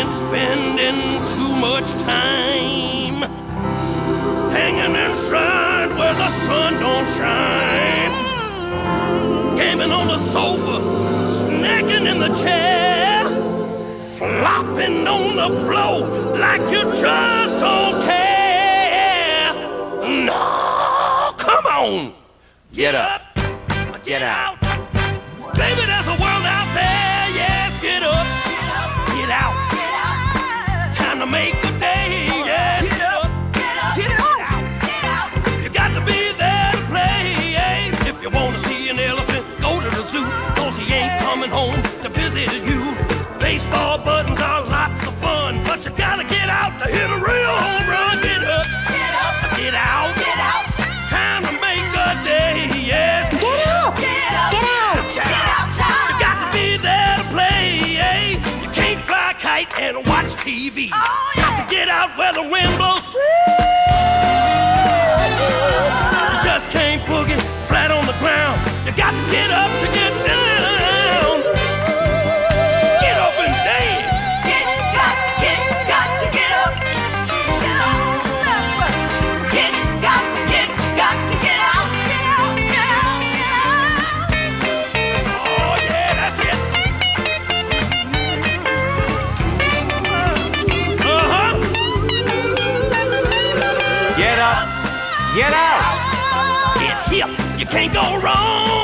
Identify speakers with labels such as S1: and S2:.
S1: been spending too much time hanging inside where the sun don't shine, gaming on the sofa, snacking in the chair, flopping on the floor like you just don't care. No, come on, get up, get out. Baby, there's a world out there, yes, get up, get out. Time to make a day, yes, get up, get out. You got to be there to play. If you want to see an elephant, go to the zoo, 'cause he ain't coming home to visit you. Baseball buttons are lots of fun, but you gotta get out to hit a real home run. Get up, get out. Time to make a day, yes.
S2: Get up, get out.
S1: You got to be there to play. You can't fly a kite and watch TV. Got to get out where the wind blows free. You just can't boogie flat on the ground. You got to get up to get down. Get up and dance.
S3: Got to get up. Get on up. Got to get out.
S1: Oh yeah, that's it.
S4: Get up, get out.
S1: Get hip. You can't go wrong.